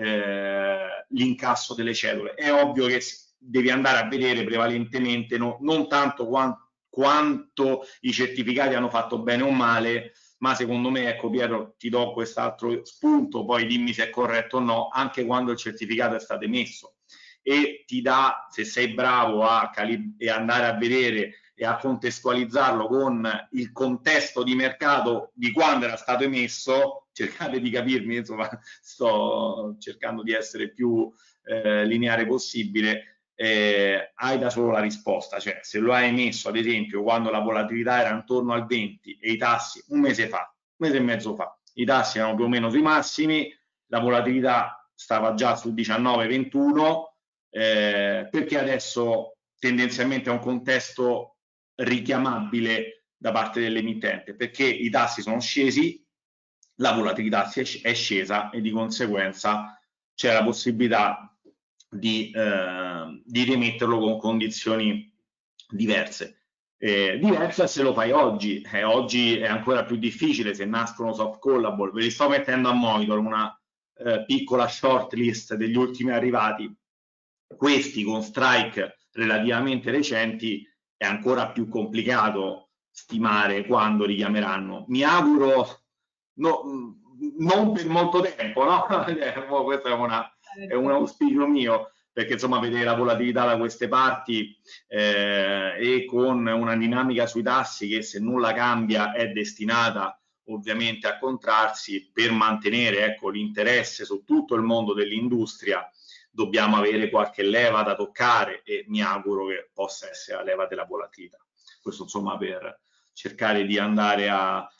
eh, l'incasso delle cedole. È ovvio che devi andare a vedere prevalentemente no, non tanto quanto, quanto i certificati hanno fatto bene o male, ma secondo me, ecco Pietro, ti do quest'altro spunto, poi dimmi se è corretto o no, anche quando il certificato è stato emesso, e ti dà, se sei bravo a e andare a vedere e a contestualizzarlo con il contesto di mercato di quando era stato emesso, cercate di capirmi, insomma, sto cercando di essere più eh, lineare possibile, eh, hai da solo la risposta, cioè se lo hai emesso ad esempio quando la volatilità era intorno al venti e i tassi un mese fa, un mese e mezzo fa, i tassi erano più o meno sui massimi, la volatilità stava già sul diciannove ventuno, eh, perché adesso tendenzialmente è un contesto richiamabile da parte dell'emittente, perché i tassi sono scesi, la volatilità è scesa e di conseguenza c'è la possibilità di, eh, di rimetterlo con condizioni diverse. Eh, diversa se lo fai oggi, eh, oggi è ancora più difficile se nascono soft callable, ve li sto mettendo a monitor una eh, piccola short list degli ultimi arrivati, questi con strike relativamente recenti è ancora più complicato stimare quando richiameranno. Mi auguro no, non per molto tempo, no? Questo è, una, è un auspicio mio, perché insomma vedere la volatilità da queste parti eh, e con una dinamica sui tassi che se nulla cambia è destinata ovviamente a contrarsi, per mantenere ecco, l'interesse su tutto il mondo dell'industria dobbiamo avere qualche leva da toccare e mi auguro che possa essere la leva della volatilità. Questo insomma per cercare di andare a,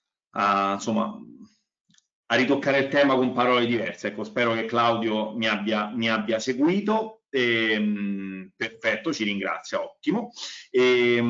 a insomma a ritoccare il tema con parole diverse. Ecco, spero che Claudio mi abbia, mi abbia seguito. E, mh, perfetto, ci ringrazia, ottimo. E,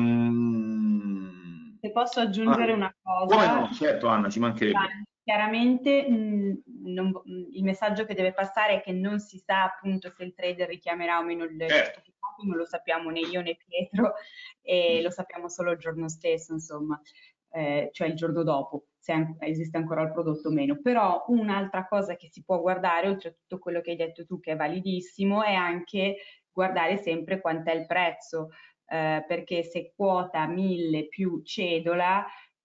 mh, Se posso aggiungere ah, una cosa. Come no, certo Anna, ci mancherebbe. Chiaramente mh, non, mh, il messaggio che deve passare è che non si sa appunto se il trader richiamerà o meno il certo. certificato, non lo sappiamo né io né Pietro e mm. lo sappiamo solo il giorno stesso, insomma, eh, cioè il giorno dopo, se an- esiste ancora il prodotto o meno. Però un'altra cosa che si può guardare, oltre a tutto quello che hai detto tu che è validissimo, è anche guardare sempre quant'è il prezzo, eh, perché se quota mille più cedola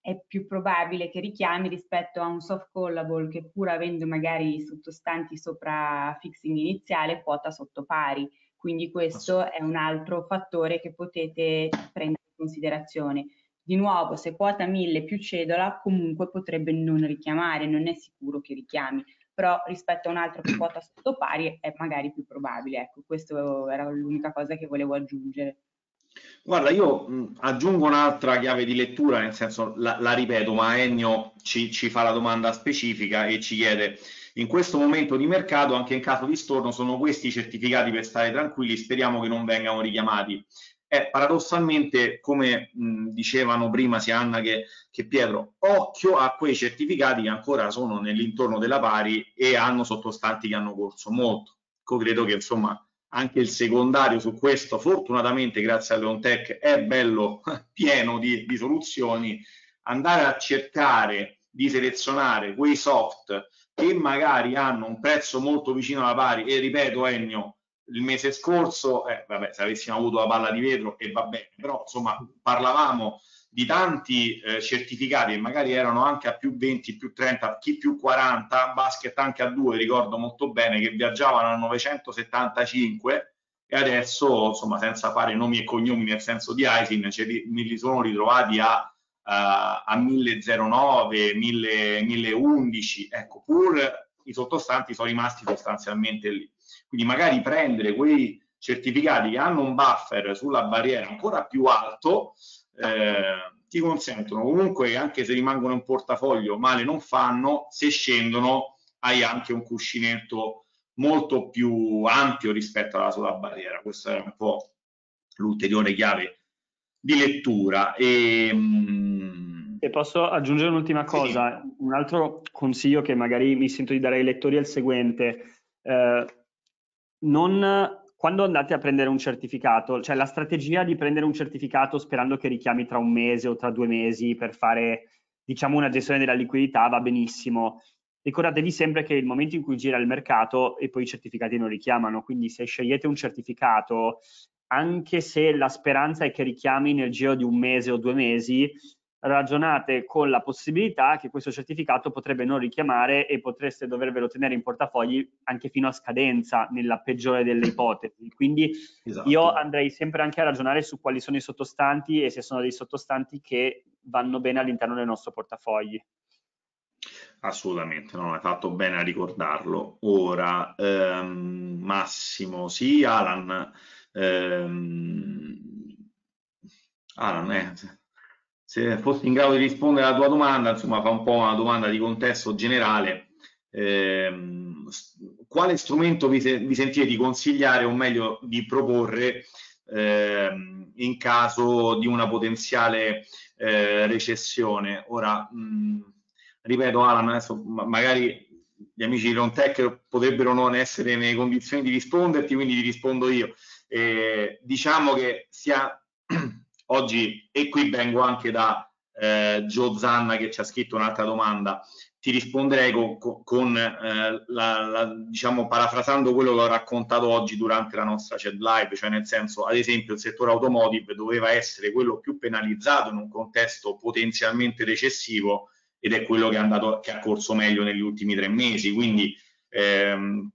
è più probabile che richiami rispetto a un soft callable che, pur avendo magari sottostanti sopra fixing iniziale, quota sotto pari. Quindi questo è un altro fattore che potete prendere in considerazione. Di nuovo, se quota mille più cedola, comunque potrebbe non richiamare, non è sicuro che richiami, però rispetto a un altro che quota sotto pari è magari più probabile. Ecco, questa era l'unica cosa che volevo aggiungere. Guarda, io mh, aggiungo un'altra chiave di lettura, nel senso, la, la ripeto, ma Ennio ci, ci fa la domanda specifica e ci chiede: in questo momento di mercato, anche in caso di storno, sono questi i certificati per stare tranquilli, speriamo che non vengano richiamati. Eh, paradossalmente, come mh, dicevano prima sia Anna che, che Pietro, occhio a quei certificati che ancora sono nell'intorno della pari e hanno sottostanti che hanno corso molto. Io credo che, insomma, anche il secondario su questo, fortunatamente grazie a Leontech, è bello pieno di, di soluzioni. Andare a cercare di selezionare quei soft che magari hanno un prezzo molto vicino alla pari, e ripeto Ennio, il mese scorso, eh, vabbè, se avessimo avuto la palla di vetro e va bene, però insomma parlavamo di tanti eh, certificati che magari erano anche a più venti, più trenta, chi più quaranta, basket anche a due, ricordo molto bene, che viaggiavano a novecentosettantacinque, e adesso, insomma, senza fare nomi e cognomi nel senso di Aisin, me li sono ritrovati a, a, a mille zero nove, mille undici, ecco, pur i sottostanti sono rimasti sostanzialmente lì. Quindi magari prendere quei certificati che hanno un buffer sulla barriera ancora più alto, eh, ti consentono comunque, anche se rimangono in portafoglio, male non fanno, se scendono hai anche un cuscinetto molto più ampio rispetto alla sola barriera. Questa è un po' l'ulteriore chiave di lettura. E, e posso aggiungere un'ultima cosa, sì. Un altro consiglio che magari mi sento di dare ai lettori è il seguente: eh, non, quando andate a prendere un certificato, cioè la strategia di prendere un certificato sperando che richiami tra un mese o tra due mesi per fare, diciamo, una gestione della liquidità va benissimo. Ricordatevi sempre che il momento in cui gira il mercato e poi i certificati non richiamano, quindi se scegliete un certificato, anche se la speranza è che richiami nel giro di un mese o due mesi, ragionate con la possibilità che questo certificato potrebbe non richiamare e potreste dovervelo tenere in portafogli anche fino a scadenza, nella peggiore delle ipotesi. Quindi esatto. Io andrei sempre anche a ragionare su quali sono i sottostanti e se sono dei sottostanti che vanno bene all'interno del nostro portafogli. Assolutamente, no, hai fatto bene a ricordarlo. Ora, ehm, Massimo, sì, Alan, ehm, Alan, eh, se fossi in grado di rispondere alla tua domanda, insomma, fa un po' una domanda di contesto generale. Ehm, quale strumento vi, se, vi sentite di consigliare, o meglio di proporre, ehm, in caso di una potenziale eh, recessione? Ora, mh, ripeto Alan, adesso magari gli amici di Leontech potrebbero non essere nelle condizioni di risponderti, quindi ti rispondo io. Eh, diciamo che sia oggi, e qui vengo anche da eh, Gio Zanna che ci ha scritto un'altra domanda, ti risponderei con, con, con eh, la, la, diciamo, parafrasando quello che ho raccontato oggi durante la nostra chat live, cioè nel senso, ad esempio, il settore automotive doveva essere quello più penalizzato in un contesto potenzialmente recessivo, ed è quello che è andato, che ha corso meglio negli ultimi tre mesi, quindi ehm,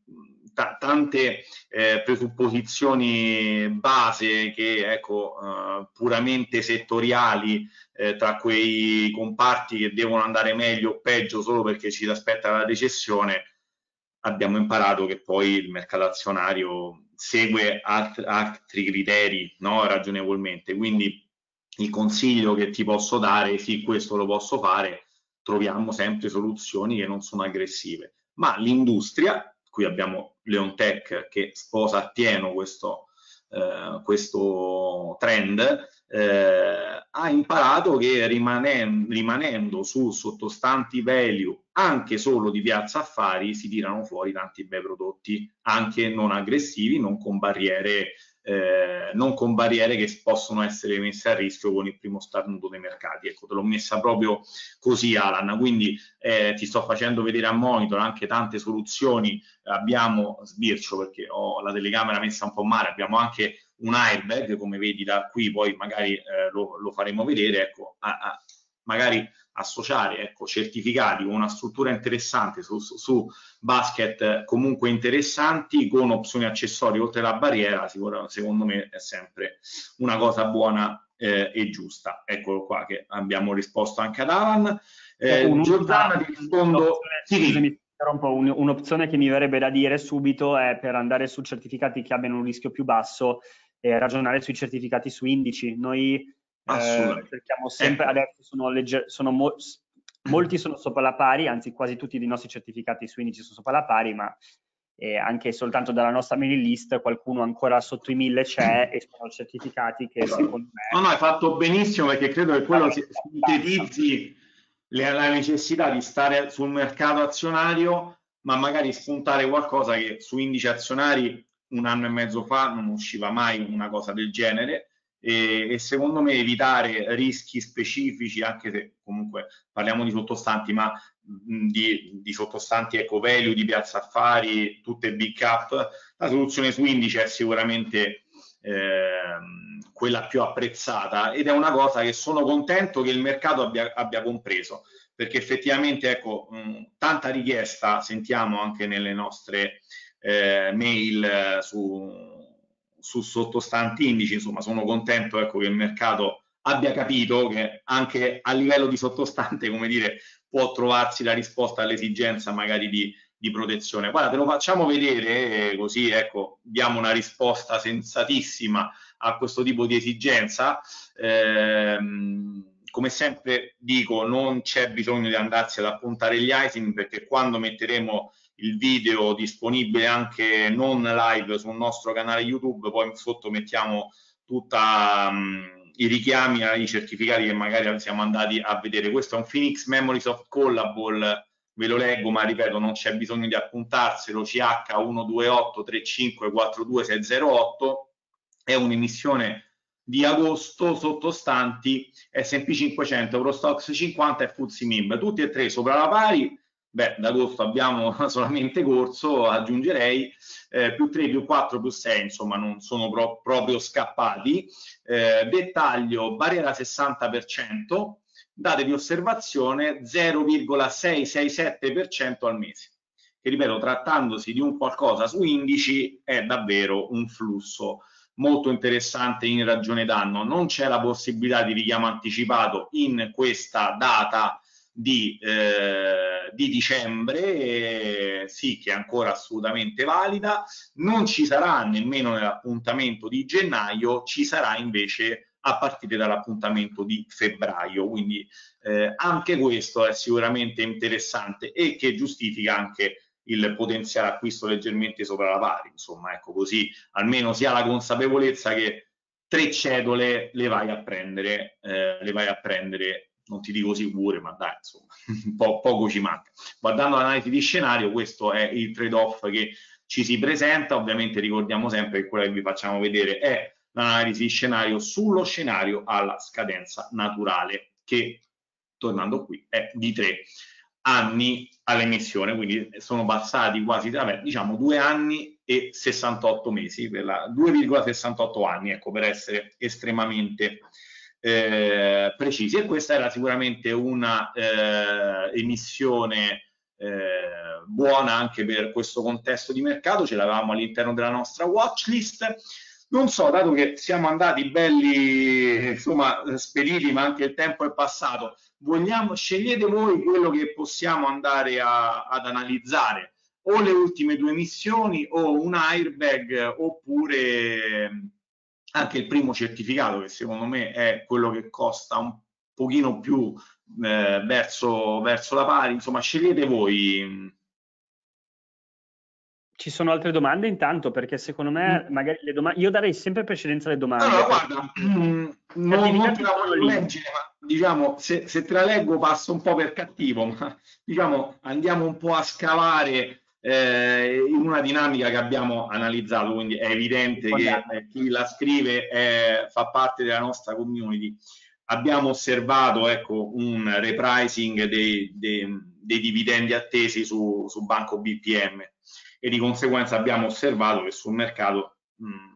tante eh, presupposizioni base che, ecco, eh, puramente settoriali, eh, tra quei comparti che devono andare meglio o peggio solo perché ci si aspetta la recessione, abbiamo imparato che poi il mercato azionario segue alt- altri criteri, no? Ragionevolmente. Quindi il consiglio che ti posso dare, sì, questo lo posso fare, troviamo sempre soluzioni che non sono aggressive, ma l'industria, qui abbiamo Leontech che sposa appieno questo, eh, questo trend, eh, ha imparato che rimanendo, rimanendo su sottostanti value anche solo di piazza affari si tirano fuori tanti bei prodotti, anche non aggressivi, non con barriere Eh, non con barriere che possono essere messe a rischio con il primo starnuto dei mercati. Ecco, te l'ho messa proprio così, Alan, quindi eh, ti sto facendo vedere a monitor anche tante soluzioni. Abbiamo, sbircio perché ho la telecamera messa un po' male, abbiamo anche un airbag, come vedi da qui, poi magari eh, lo, lo faremo vedere, ecco, a, a, magari associare, ecco, certificati con una struttura interessante su, su, su basket comunque interessanti, con opzioni accessorie oltre la barriera, sicuramente, secondo me è sempre una cosa buona eh, e giusta. Eccolo qua che abbiamo risposto anche ad Alan. Eh, Giordana, ti rispondo... Scusami, un'opzione che mi verrebbe da dire subito è, per andare su certificati che abbiano un rischio più basso, eh, ragionare sui certificati su indici. Noi Eh, cerchiamo sempre, ecco. Adesso sono, legger- sono mo- molti sono sopra la pari, anzi quasi tutti i nostri certificati su indici sono sopra la pari, ma eh, anche soltanto dalla nostra mailing list qualcuno ancora sotto i mille c'è, e sono certificati che secondo me... No, no, hai fatto benissimo, perché credo che quello sintetizzi la necessità di stare sul mercato azionario, ma magari spuntare qualcosa che su indici azionari un anno e mezzo fa non usciva mai una cosa del genere. E, e secondo me evitare rischi specifici, anche se comunque parliamo di sottostanti, ma mh, di, di sottostanti eco value, di piazza affari, tutte big cap, la soluzione su indice è sicuramente eh, quella più apprezzata, ed è una cosa che sono contento che il mercato abbia, abbia compreso, perché effettivamente, ecco, mh, tanta richiesta sentiamo anche nelle nostre eh, mail eh, su su sottostanti indici. Insomma, sono contento, ecco, che il mercato abbia capito che anche a livello di sottostante, come dire, può trovarsi la risposta all'esigenza magari di, di protezione. Guarda, te lo facciamo vedere, eh, così, ecco, diamo una risposta sensatissima a questo tipo di esigenza. Ehm, come sempre dico, non c'è bisogno di andarsi ad appuntare gli item, perché quando metteremo il video disponibile anche non live sul nostro canale YouTube, poi sotto mettiamo tutti um, i richiami ai certificati che magari siamo andati a vedere. Questo è un Phoenix Memory Soft Callable, ve lo leggo, ma ripeto, non c'è bisogno di appuntarselo: C H uno due otto tre cinque quattro due sei zero otto, è un'emissione di agosto, sottostanti S and P cinquecento, Eurostoxx cinquanta e F T S E M I B, tutti e tre sopra la pari. Beh, d'agosto abbiamo solamente corso, aggiungerei, eh, più tre, più quattro, più sei, insomma non sono pro proprio scappati. Eh, dettaglio, barriera sessanta per cento, date di osservazione zero virgola sei sei sette per cento al mese, che ripeto, trattandosi di un qualcosa su indici, è davvero un flusso molto interessante in ragione d'anno. Non c'è la possibilità di richiamo anticipato in questa data Di, eh, di dicembre, eh, sì, che è ancora assolutamente valida. Non ci sarà nemmeno nell'appuntamento di gennaio, ci sarà invece a partire dall'appuntamento di febbraio, quindi eh, anche questo è sicuramente interessante e che giustifica anche il potenziale acquisto leggermente sopra la pari. Insomma, ecco, così almeno si ha la consapevolezza che tre cedole le vai a prendere, eh, le vai a prendere, non ti dico sicure, ma dai, insomma, un po' poco ci manca. Guardando l'analisi di scenario, questo è il trade-off che ci si presenta. Ovviamente ricordiamo sempre che quella che vi facciamo vedere è l'analisi di scenario sullo scenario alla scadenza naturale, che, tornando qui, è di tre anni all'emissione, quindi sono passati quasi, vabbè, diciamo due anni e sessantotto mesi, per la due virgola sessantotto anni, ecco, per essere estremamente Eh, precisi. E questa era sicuramente una eh, emissione eh, buona anche per questo contesto di mercato. Ce l'avevamo all'interno della nostra watchlist. Non so, dato che siamo andati belli, insomma, spediti, ma anche il tempo è passato, vogliamo, scegliete voi quello che possiamo andare a, ad analizzare, o le ultime due emissioni o un airbag, oppure anche il primo certificato, che secondo me è quello che costa un pochino più eh, verso, verso la pari. Insomma, scegliete voi. Ci sono altre domande intanto, perché secondo me magari le domande, io darei sempre precedenza alle domande. Allora, guarda, non, non te la voglio leggere, ma diciamo, se, se te la leggo passo un po' per cattivo, ma diciamo andiamo un po' a scavare Eh, in una dinamica che abbiamo analizzato, quindi è evidente che eh, chi la scrive eh, fa parte della nostra community. Abbiamo osservato, ecco, un repricing dei, dei, dei dividendi attesi su, su Banco B P M, e di conseguenza abbiamo osservato che sul mercato mh,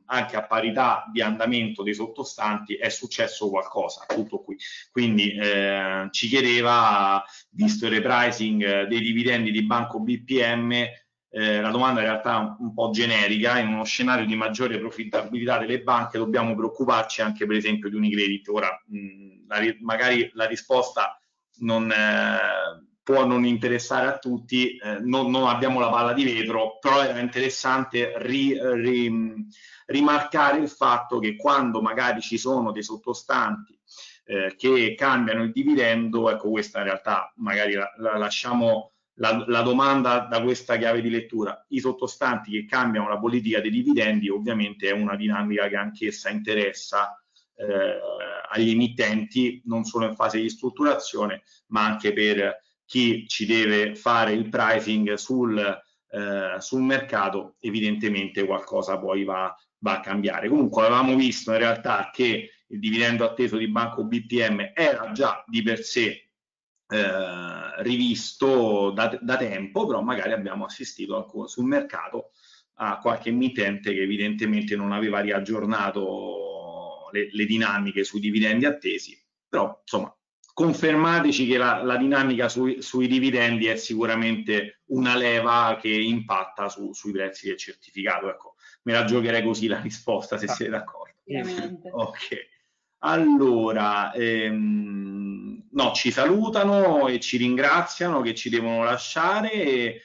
anche a parità di andamento dei sottostanti è successo qualcosa, tutto qui. Quindi eh, ci chiedeva, visto il repricing dei dividendi di Banco B P M, eh, la domanda in realtà è un, un po' generica: in uno scenario di maggiore profittabilità delle banche dobbiamo preoccuparci anche per esempio di Unicredit? Ora mh, la, magari la risposta non... Eh, può non interessare a tutti, eh, non, non abbiamo la palla di vetro, però era interessante ri, ri, rimarcare il fatto che quando magari ci sono dei sottostanti eh, che cambiano il dividendo, ecco, questa in realtà magari la, la lasciamo la, la domanda da questa chiave di lettura: i sottostanti che cambiano la politica dei dividendi ovviamente è una dinamica che anch'essa interessa eh, agli emittenti, non solo in fase di strutturazione, ma anche per chi ci deve fare il pricing sul, eh, sul mercato. Evidentemente qualcosa poi va, va a cambiare. Comunque avevamo visto in realtà che il dividendo atteso di Banco B P M era già di per sé eh, rivisto da, da tempo, però magari abbiamo assistito sul mercato a qualche emittente che evidentemente non aveva riaggiornato le, le dinamiche sui dividendi attesi, però insomma confermateci che la, la dinamica sui, sui dividendi è sicuramente una leva che impatta su, sui prezzi del certificato. Ecco, me la giocherei così la risposta, se siete d'accordo. Ok, allora ehm, no, ci salutano e ci ringraziano che ci devono lasciare. E,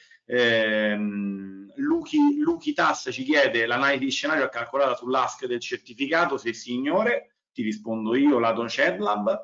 ehm, Luchi, Luchi Tass ci chiede: l'analisi di scenario è calcolata sull'A S C del certificato? Se signore, ti rispondo io, lato CEDLAB.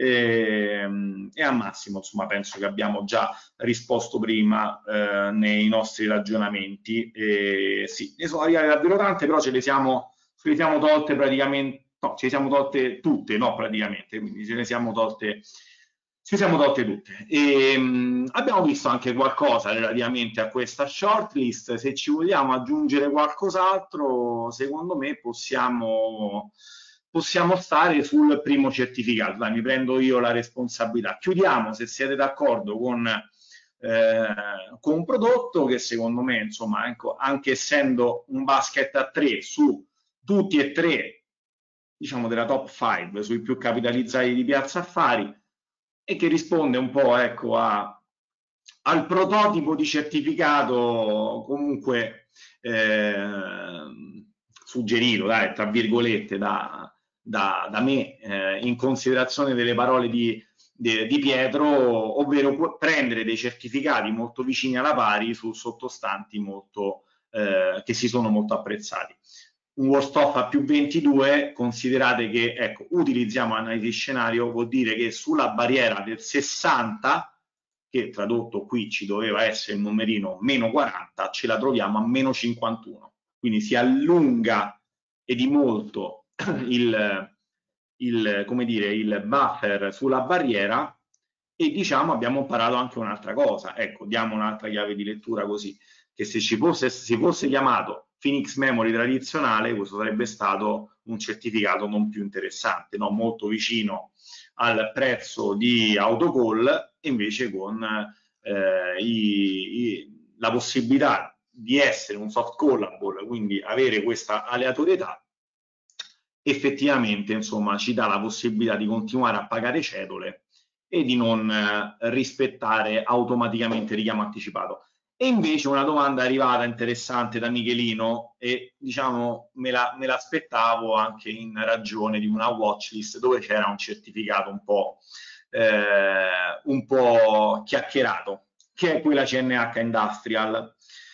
E, e a Massimo, insomma, penso che abbiamo già risposto prima eh, nei nostri ragionamenti. E, sì, ne sono arrivate davvero tante, però ce le siamo, ce le siamo tolte praticamente, no, ce le siamo tolte tutte, no, praticamente, quindi ce ne siamo tolte, ci siamo tolte tutte. E, mh, abbiamo visto anche qualcosa relativamente a questa shortlist. Se ci vogliamo aggiungere qualcos'altro, secondo me possiamo... possiamo stare sul primo certificato. Dai, mi prendo io la responsabilità. Chiudiamo, se siete d'accordo, con, eh, con un prodotto che secondo me, insomma, ecco, anche essendo un basket a tre su tutti e tre, diciamo, della top cinque, sui più capitalizzati di Piazza Affari, e che risponde un po', ecco, a, al prototipo di certificato comunque eh, suggerito, dai, tra virgolette, da Da, da me eh, in considerazione delle parole di, di, di Pietro, ovvero prendere dei certificati molto vicini alla pari su sottostanti molto, eh, che si sono molto apprezzati. Un worst off a più ventidue, considerate che, ecco, utilizziamo analisi scenario, vuol dire che sulla barriera del sessanta, che tradotto qui ci doveva essere il numerino meno quaranta, ce la troviamo a meno cinquantuno, quindi si allunga e di molto il, il, come dire, il buffer sulla barriera. E diciamo abbiamo imparato anche un'altra cosa, ecco, diamo un'altra chiave di lettura così, che se ci fosse, si fosse chiamato Phoenix Memory tradizionale, questo sarebbe stato un certificato non più interessante, no? Molto vicino al prezzo di autocall, invece con eh, i, i, la possibilità di essere un soft callable, quindi avere questa aleatorietà, effettivamente, insomma, ci dà la possibilità di continuare a pagare cedole e di non eh, rispettare automaticamente il richiamo anticipato. E invece una domanda arrivata interessante da Michelino, e diciamo me, la, me l'aspettavo anche in ragione di una watchlist dove c'era un certificato un po', eh, un po' chiacchierato, che è quella C N H Industrial.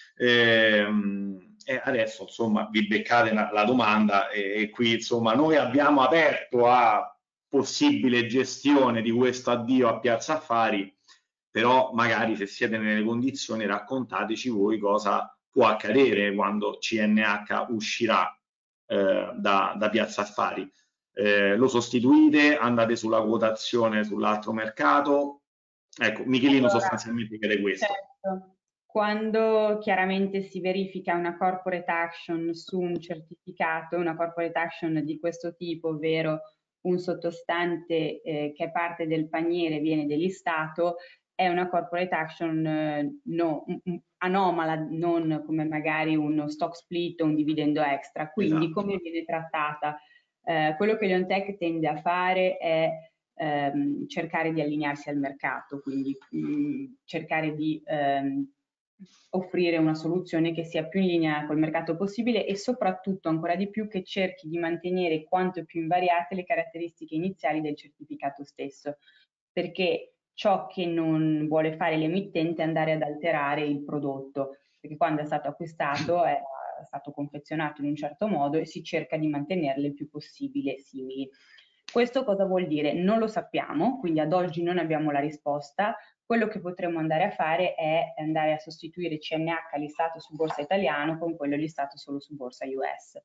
Ehm, E adesso insomma vi beccate la, la domanda, e, e qui insomma noi abbiamo aperto a possibile gestione di questo addio a Piazza Affari, però magari se siete nelle condizioni raccontateci voi cosa può accadere quando C N H uscirà eh, da, da Piazza Affari. Eh, lo sostituite? Andate sulla quotazione sull'altro mercato? Ecco, Michelino allora, sostanzialmente chiede questo. Certo. Quando chiaramente si verifica una corporate action su un certificato, una corporate action di questo tipo, ovvero un sottostante eh, che è parte del paniere viene delistato, è una corporate action eh, no, anomala, non come magari uno stock split o un dividendo extra. Quindi esatto. come viene trattata? Eh, quello che Leonteq tende a fare è ehm, cercare di allinearsi al mercato, quindi mh, cercare di ehm, offrire una soluzione che sia più in linea col mercato possibile e soprattutto ancora di più che cerchi di mantenere quanto più invariate le caratteristiche iniziali del certificato stesso, perché ciò che non vuole fare l'emittente è andare ad alterare il prodotto, perché quando è stato acquistato è stato confezionato in un certo modo e si cerca di mantenerle il più possibile simili. Questo cosa vuol dire? Non lo sappiamo, quindi ad oggi non abbiamo la risposta. Quello che potremmo andare a fare è andare a sostituire C N H listato su borsa italiano con quello listato solo su borsa U S.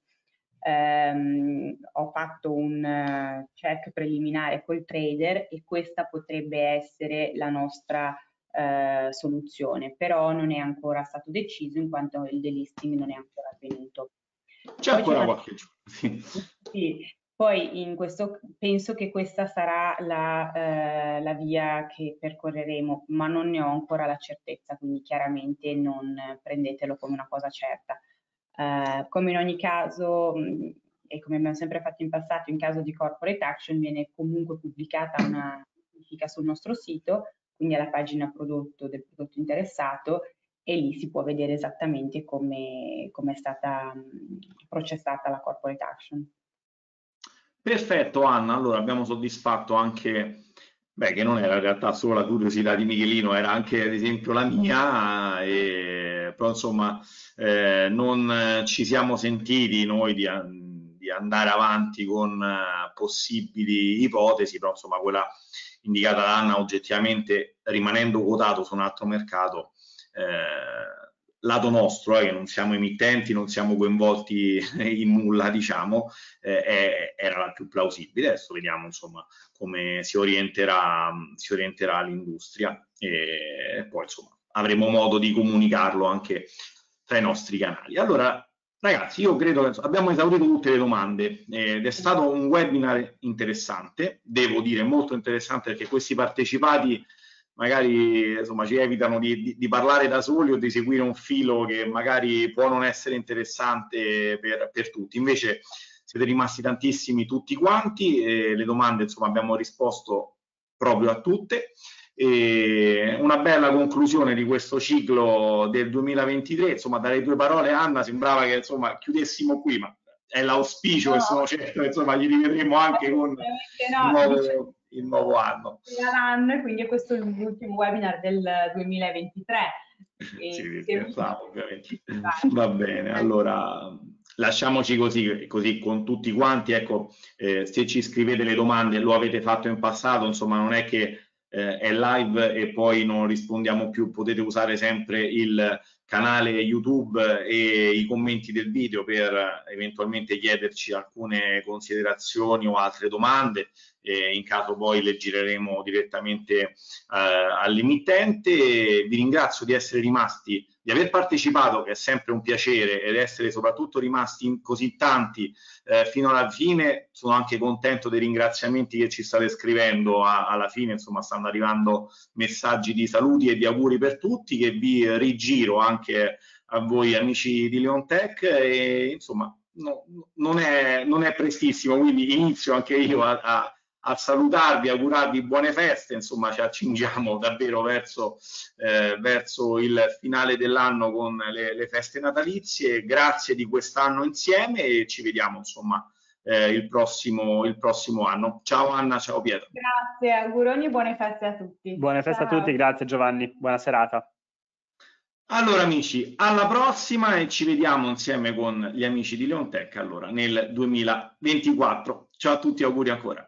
Um, ho fatto un uh, check preliminare col trader e questa potrebbe essere la nostra uh, soluzione, però non è ancora stato deciso in quanto il delisting non è ancora avvenuto. C'è ancora qualche giorno. Sì. Sì. Poi in questo penso che questa sarà la, eh, la via che percorreremo, ma non ne ho ancora la certezza, quindi chiaramente non prendetelo come una cosa certa. Uh, come in ogni caso, mh, e come abbiamo sempre fatto in passato, in caso di corporate action viene comunque pubblicata una notifica sul nostro sito, quindi alla pagina prodotto del prodotto interessato, e lì si può vedere esattamente come è stata mh, processata la corporate action. Perfetto Anna, allora abbiamo soddisfatto anche, beh, che non era in realtà solo la curiosità di Michelino, era anche ad esempio la mia, e, però insomma eh, non ci siamo sentiti noi di, di andare avanti con uh, possibili ipotesi, però insomma quella indicata da Anna oggettivamente rimanendo quotato su un altro mercato, eh, lato nostro, eh, che non siamo emittenti, non siamo coinvolti in nulla, diciamo, eh, era la più plausibile. Adesso vediamo insomma come si orienterà, si orienterà l'industria e poi insomma avremo modo di comunicarlo anche tra i nostri canali. Allora ragazzi, io credo che abbiamo esaurito tutte le domande ed è stato un webinar interessante, devo dire molto interessante, perché questi partecipati magari insomma ci evitano di, di, di parlare da soli o di seguire un filo che magari può non essere interessante per, per tutti. Invece siete rimasti tantissimi tutti quanti e le domande insomma abbiamo risposto proprio a tutte. E una bella conclusione di questo ciclo del duemilaventitré, insomma dalle tue parole Anna sembrava che insomma chiudessimo qui, ma è l'auspicio, no, e sono certo insomma gli rivedremo anche con no, il, nuovo, il nuovo anno. Quindi questo è l'ultimo webinar del duemilaventitré. Sì, scherzavo ovviamente. Va bene, allora lasciamoci così, così con tutti quanti. Ecco, eh, se ci scrivete le domande, lo avete fatto in passato, insomma non è che eh, è live e poi non rispondiamo più, potete usare sempre il canale YouTube e i commenti del video per eventualmente chiederci alcune considerazioni o altre domande, e in caso poi le gireremo direttamente eh, all'emittente. Vi ringrazio di essere rimasti, di aver partecipato, che è sempre un piacere, ed essere soprattutto rimasti in così tanti eh, fino alla fine. Sono anche contento dei ringraziamenti che ci state scrivendo a, alla fine, insomma stanno arrivando messaggi di saluti e di auguri per tutti, che vi rigiro anche a voi amici di Leonteq, e insomma no, non, è, non è prestissimo, quindi inizio anche io a, a a salutarvi, augurarvi buone feste, insomma ci accingiamo davvero verso, eh, verso il finale dell'anno con le, le feste natalizie. Grazie di quest'anno insieme e ci vediamo insomma eh, il, prossimo, il prossimo anno. Ciao Anna, ciao Pietro. Grazie, auguroni e buone feste a tutti. Buone feste ciao a tutti, grazie Giovanni, buona serata. Allora amici, alla prossima e ci vediamo insieme con gli amici di Leonteq allora nel duemilaventiquattro. Ciao a tutti, auguri ancora.